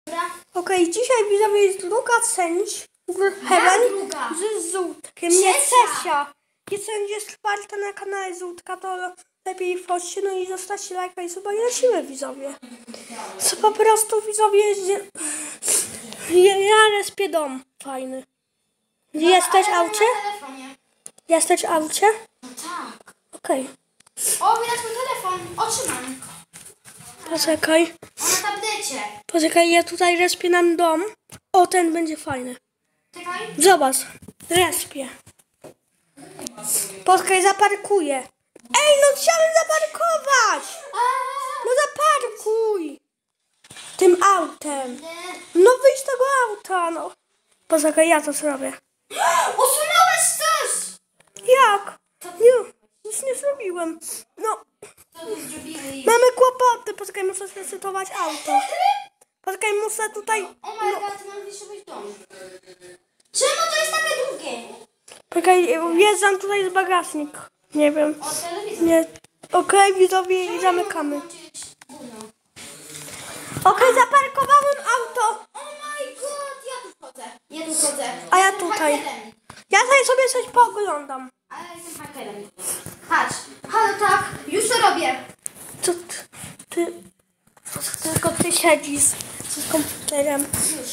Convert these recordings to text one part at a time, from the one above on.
Okej, dzisiaj widzowie jest druga część Heaven z Złotkiem. Nie, Cesia. Jeśli będzie czwarta na kanale Złotka, to lepiej wchodźcie, no i zostawcie lajka i suba i lecimy, widzowie. Co po prostu, widzowie, ja respię dom fajny. Jesteś w aucie? Jesteś w aucie? No tak. Okej. O, widać mój telefon. Otrzymam. Poczekaj. O, na tablecie. Poczekaj, ja tutaj respię nam dom. O, ten będzie fajny. Czekaj. Zobacz. Respię. Poczekaj, zaparkuję. Ej, no chciałem zaparkować! No zaparkuj! Tym autem. No wyjdź z tego auta, no. Poczekaj, ja to zrobię. Usunąłeś coś! Jak? Nie, nic nie zrobiłem. No, Co tu zrobili? mamy kłopoty. Poczekaj, muszę zresetować auto. Poczekaj, muszę tutaj... O my god, mam jeszcze być w domu. Czemu to jest takie długie? Poczekaj, wjeżdżam tutaj z bagażnik. Nie wiem. O, telewizor. Nie. Okej, widzowie, i zamykamy. Okej, zaparkowałem auto. O my god, ja tu wchodzę. Ja tu wchodzę. A ja Jestem tutaj. hakerem. Ja tutaj sobie coś pooglądam. Ale jestem hakerem. Patrz. Halo, tak. Już to robię. Co ty... Tylko ty siedzisz z komputerem. Już.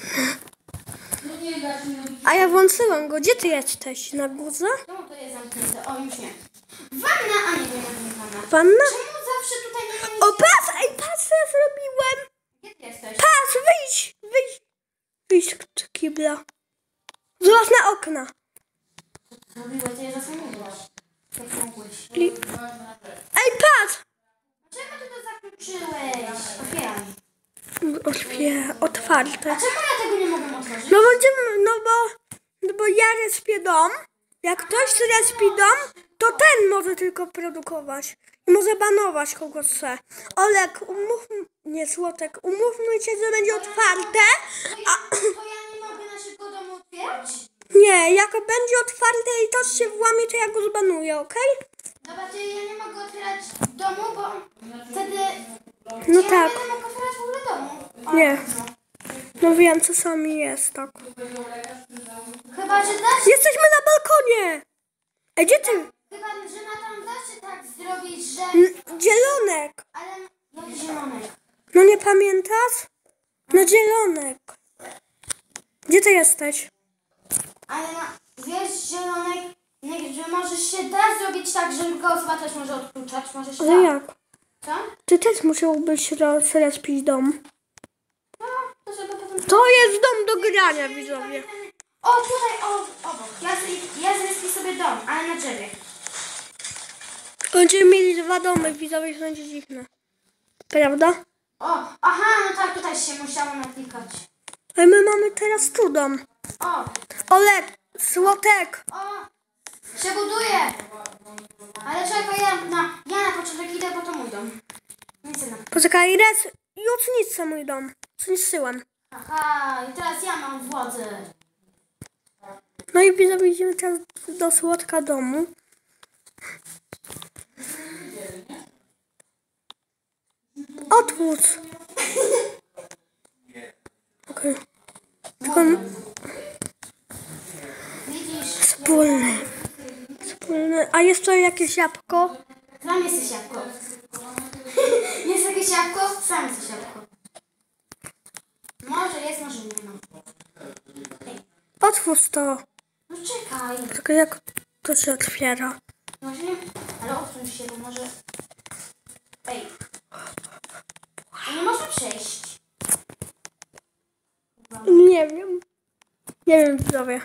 A ja włączyłem go. Gdzie ty jesteś? Na górze? Czemu to jest zamknięte? O, już nie. Wanna, a nie, nie ma wanna. Wanna? Czemu zawsze tutaj nie ma O, patrz! Ej, patrz, co ja zrobiłem! Gdzie ty jesteś? Patrz, wyjdź! Wyjdź! Wyjdź z kibla. Zobacz na okna. Zrobiłeś, to je zasłoniłeś. Jak mogłeś. Ej, patrz! Czemu ty to zakluczyłeś? Otwieram. Otwarte. A czemu ja tego nie mogę otworzyć? No będziemy, no bo ja respię dom. Jak ktoś respi dom, to ten może tylko produkować. I może banować kogo chce. Olek, nie Złotek, umówmy się, że będzie otwarte. To ja nie mogę naszego domu otwierać? Nie, jak będzie otwarte i ktoś się włamie, to ja go zbanuję, okej? Dobra, to ja nie mogę otwierać domu, bo wtedy... No ja tak. nie będę mógł otwierać w ogóle domu. O, Nie. no. No wiem, czasami jest tak. Chyba, że dasz... Jesteśmy na balkonie! Ej, gdzie ty? Chyba, że na tam da się tak zrobić, że... Zielonek! Ale jak zielonek. No nie pamiętasz? No zielonek. Gdzie ty jesteś? Ale wiesz, zielonek, że może się da zrobić tak, że druga osoba też może odkluczać. Może się Ale da. jak? Co? Ty też musiałbyś respić dom. No, to żeby potem... To jest dom do grania, widzowie. O, tutaj, obok. Ja zrespię sobie dom, ale na drzewie. Będziemy mieli 2 domy, widzowie, to będzie dziwne. Prawda? O, aha, no tak, tutaj się musiało naklikać. Ale my mamy teraz tu dom. O, Olek, Złotek. o, się buduje. Ale czekaj, ja na początek idę, bo to mój dom. Nie chcę na... Poczekaj, już niszczę mój dom. Zniszczyłem. Aha, i teraz ja mam władzę. No i widzowie, idziemy teraz do Złotka domu. Otwórz. Okej. Tylko Widzisz, wspólny. A jest tutaj jakieś jabłko? tam jesteś jabłko. Jest jakieś jabłko? Sam jesteś jabłko. Może jest, może nie ma. Otwórz to. No czekaj. Tylko jak to się otwiera? Może nie... Ale odsuń się, bo może... Ej. Nie można przejść. Nie wiem. Nie wiem, widzowie.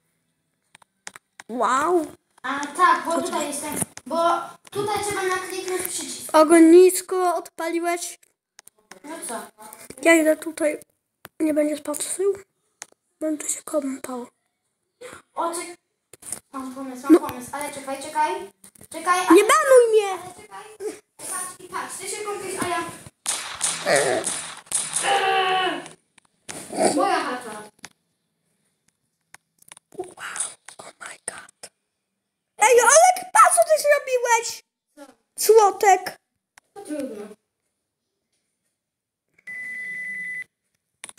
Wow. A tak, bo tutaj jestem... Bo tutaj trzeba nakliknąć przycisk. Ognisko odpaliłeś. No co? Ja idę tutaj. Nie będziesz patrzył? Będę się kąpał. O, czekaj. Mam pomysł, ale czekaj. Czekaj, ale... Nie banuj mnie! Ale czekaj. Patrz i patrz. Ty się kąpisz, a ja... Moja chata. Wow. Oh my god. Ej, Olek, patrz, co ty zrobiłeś? Co? Złotek. To trudno.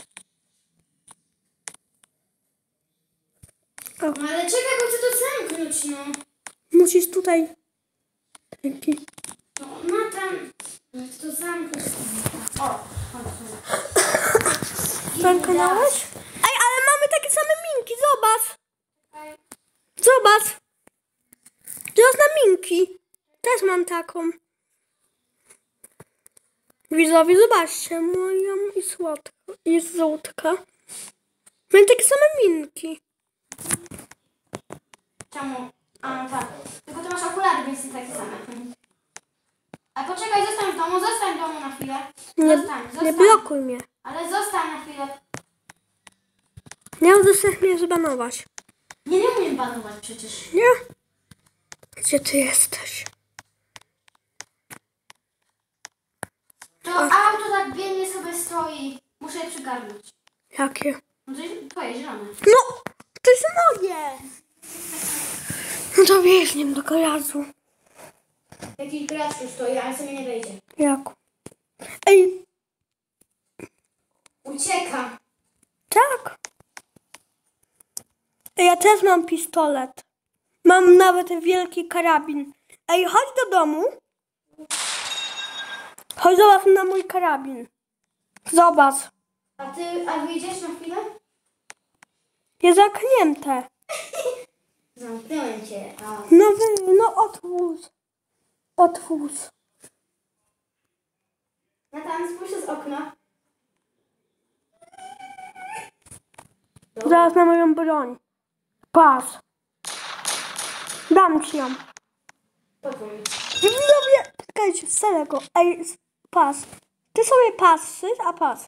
No ale czekaj, bo chcę to zamknąć, no. Musisz tutaj. Dzięki. No, Natan. No to zamknąć. O, chodź. Zamknąłeś? Ej, ale mamy takie same minki, zobacz. Zobacz. Teraz na minki. Też mam taką. Widzowie, zobaczcie. Moją i słodka. I żółtka. Mam takie same minki. Czemu? A, tak. Tylko ty masz okulary, więc nie takie same. A poczekaj, zostań w domu na chwilę. Nie blokuj mnie. Ale zostań na chwilę. Nie udostępnię mnie zbanować. Nie umiem banować przecież. Nie? Gdzie ty jesteś? To auto tak biednie sobie stoi. Muszę je przygarnąć. Jakie? No to jest twoje, zielone. No! To jest moje! No to wieźniem do garażu. Jakiś gracz tu stoi, ale sobie nie wejdzie. Jak? Ej, Ucieka. tak. Ej, ja też mam pistolet. Mam nawet wielki karabin. Ej, chodź do domu. Chodź zobacz na mój karabin. Zobacz. A wyjdziesz na chwilę? Jest zamknięte. Zamknąłem cię. A. No otwórz. Otwórz. Natan, spójrz z okna. Zaraz na moją broń. Pas. Dam ci ją. Podwój. Widzowie, czekajcie, z całego. Ej, pas. Ty sobie patrzysz, a pas.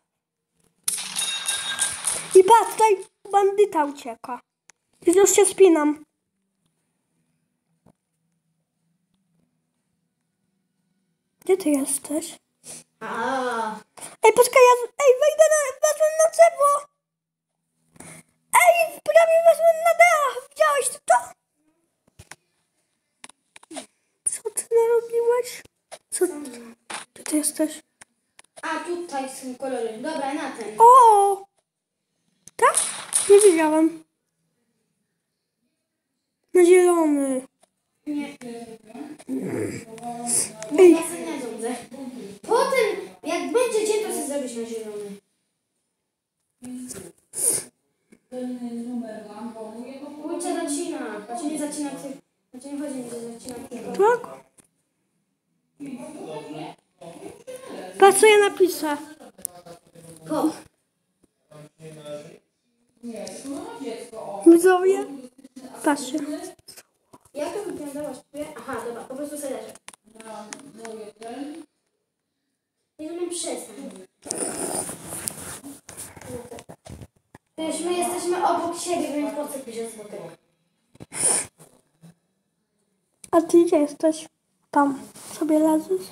I patrz, tutaj bandyta ucieka. Już się spinam. Gdzie ty jesteś? Ej, poczekaj, ej, wezmę na drzewo. Ej, prawie wezmę na dach. Widziałeś to? Co ty narobiłeś? Gdzie ty jesteś? A tutaj są kolory. Dobra, na ten. O! Tak? Nie wiedziałem. Na zielony. Nie. Ej. Ja sobie nie rządzę. Potem, jak będzie dzień, to sobie zrobisz na zielony. Kurczę, zacina. Znaczy nie zacina, znaczy nie chodzi mi, że zacina. Tylko... Tak? Patrz, co ja napiszę. Po. Widzowie. Patrzcie. Jak to wyglądało? Aha, dobra, po prostu sobie leżę. Nie umiem przestań. Wiesz, my jesteśmy obok siebie, więc po co piszesz smutek? A ty gdzie jesteś? Tam sobie leżysz?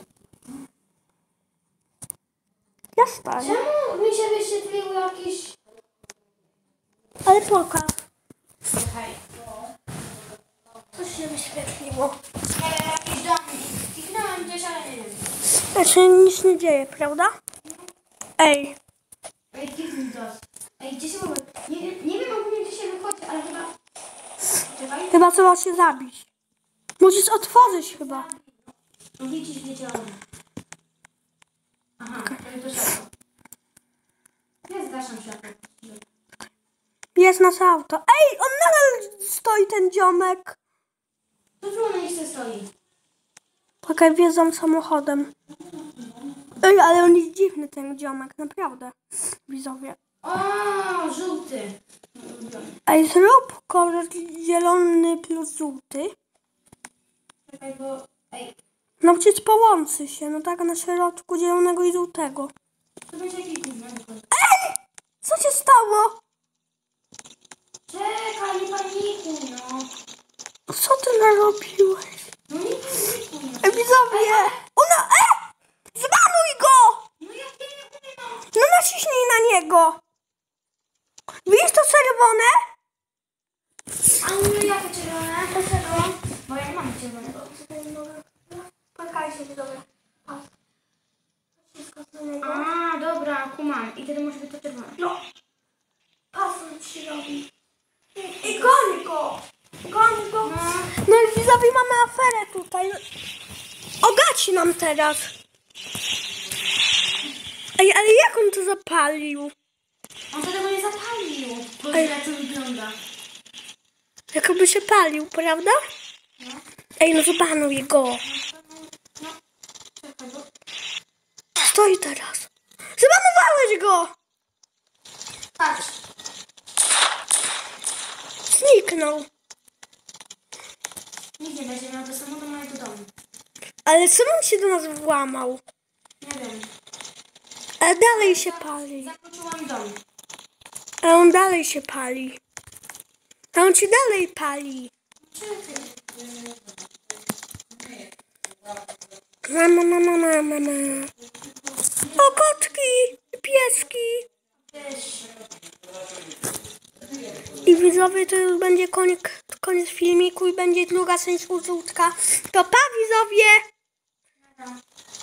Ja staję. Czemu mi się wyświetlił jakiś... Ale pokaż. Czekaj. Coś się wyświetliło. Jakiś dom. Kliknąłem gdzieś, ale nie wiem. Znaczy nic nie dzieje, prawda? Ej. Ej, kliknij to. Ej, gdzie się mogę... Nie wiem ogólnie, gdzie się wychodzi, ale chyba... Czekaj. Chyba trzeba się zabić. Musisz otworzyć chyba. No widzisz, wiedziałam. Aha, to jest światło. Ja zgaszam światło. Jest nasze auto. Ej, on nadal stoi, ten ziomek. To tu ona jeszcze stoi. Czekaj, wjeżdżam samochodem. Ej, ale on jest dziwny, ten ziomek, naprawdę. Widzowie. O, żółty. Ej, zrób kolor zielony plus żółty. Czekaj, bo... Ej, No przecież połączy się, no tak na środku zielonego i żółtego. to będzie jakiś gówno. Co się stało? Czekaj, nie panikuj, no. Co ty narobiłeś? No nie panikuj, no. Ej, widzowie! Ona... Zbanuj go! No jak nie umiem, no. No naciśnij na niego. Widzisz to czerwone? A no jakie czerwone? Dlaczego? Bo ja nie mam czerwonego. Czekajcie, widzowie. A, dobra, kumam. I wtedy może być to czerwone. No. Pasy ci robi. I goni go. widzowie, mamy aferę tutaj. Ogaci nam teraz. Ej, ale jak on to zapalił? On to tego nie zapalił. Bo jak to wygląda. Jakoby się palił, prawda? No. Ej, no zabanuj go. No. Czekaj, bo... Stoi teraz. Zabanowałeś go! Patrz. Zniknął. Nikt nie będzie miał to samo do mojego domu. Ale co on się do nas włamał? Nie wiem. Ale dalej się pali. Zakluczyłam dom. A on dalej się pali. A on się dalej pali. Mama. O, kotki, pieski. Wiesz. I widzowie, to już będzie koniec filmiku i będzie druga część żółtka. To pa, widzowie! No.